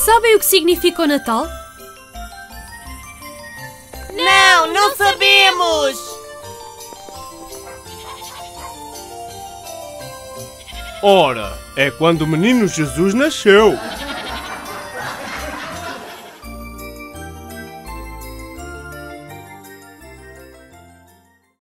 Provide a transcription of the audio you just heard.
Sabem o que significa o Natal? Não, não sabemos! Ora, é quando o menino Jesus nasceu.